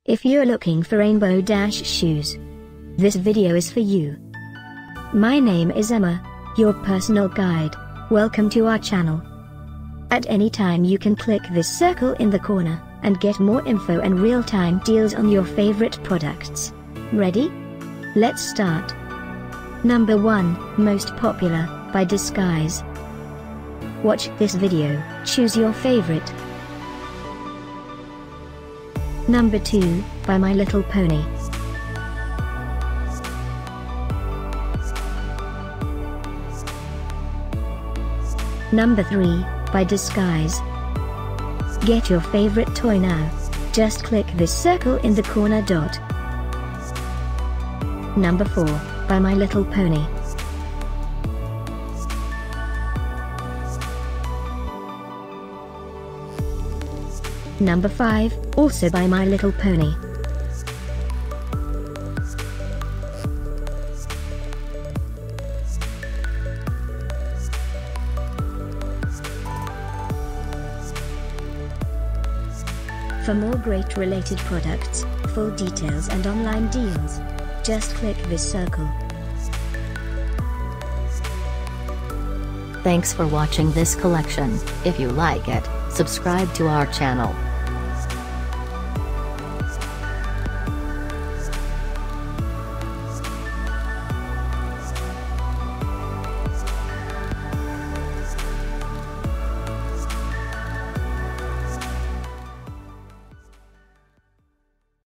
If you're looking for Rainbow Dash shoes, this video is for you. My name is Emma, your personal guide. Welcome to our channel. At any time you can click this circle in the corner, and get more info and real-time deals on your favorite products. Ready? Let's start. Number 1, Most Popular, by Disguise. Watch this video, choose your favorite. Number 2, by My Little Pony. Number 3, by Disguise. Get your favorite toy now. Just click this circle in the corner dot. Number 4, by My Little Pony. Number 5, also by My Little Pony. For more great related products, full details and online deals, just click this circle. Thanks for watching this collection. If you like it, subscribe to our channel.